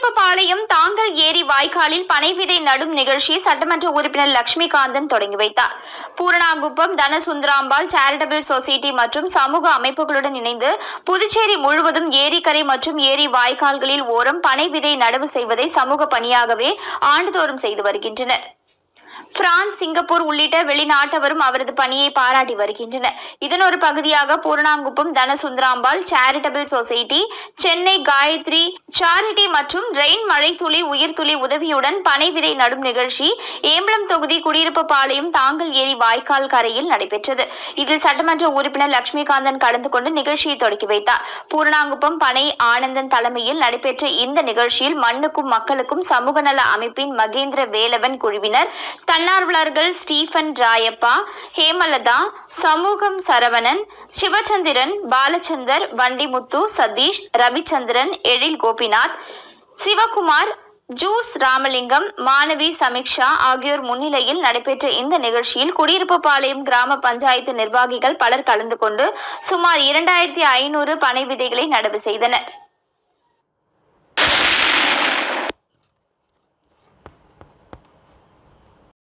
குடியிருப்புபாளையம் தாங்கல் ஏரி வாய்க்காலில் பனை விதை நடும் நிகழ்ச்சி சட்டமன்ற உறுப்பினர் லட்சுமிகாந்தன் தொடங்கி வைத்தார். பூரணாங்குப்பம் தனசுந்தராம்பாள் சேரிட்டபிள் சொசைட்டி மற்றும் சமூக அமைப்புகளுடன் இணைந்து புதுச்சேரி முழுவதும் ஏரிக்கரை மற்றும் ஏரி வாய்க்கால்களில் ஓரம் பனை விதை நடவு செய்வதை சமூக பணியாகவே ஆண்டுதோறும் செய்து வருகின்றனர். பிரான்ஸ், சிங்கப்பூர் உள்ளிட்ட வெளிநாட்டவரும் அவரது பணியை பாராட்டி வருகின்றனர். இதன் ஒரு பகுதியாக Puranankuppam Dhanasundarambal charitable society, Chennai Gayathri charity மற்றும் ரெயின் மழைத்துளி உயிர்த்துளி உதவியுடன் பனை விதை நடும் நிகழ்ச்சி ஏம்பலம் தொகுதி குடியிருப்புபாளையம் தாங்கல் ஏரி வாய்க்கால் கரையில் நடைபெற்றது. இதில் சட்டமன்ற உறுப்பினர் லட்சுமிகாந்தன் கலந்து கொண்டு நிகழ்ச்சியை தொடங்கி வைத்தார். பூரணாங்குப்பம் பனை ஆனந்தன் தலைமையில் நடைபெற்ற இந்த நிகழ்ச்சியில் மண்ணுக்கும் மக்களுக்கும் சமூக நல அமைப்பின் மகேந்திர வேலவன் குழுவினர், தன்னார்வலர்கள் ஸ்டீபன் ராயப்பா, ஹேமலதா, சமூகம் சரவணன், சிவச்சந்திரன், பாலச்சந்தர், வண்டிமுத்து, சதீஷ், ரவிச்சந்திரன், எழில் கோபிநாத், சிவகுமார், ஜூஸ் ராமலிங்கம், மாணவி சமீக்ஷா ஆகியோர் முன்னிலையில் நடைபெற்ற இந்த நிகழ்ச்சியில் குடியிருப்புபாளையம் கிராம பஞ்சாயத்து நிர்வாகிகள் பலர் கலந்து கொண்டு சுமார் 2500 பனை விதைகளை நடவு செய்தனர்.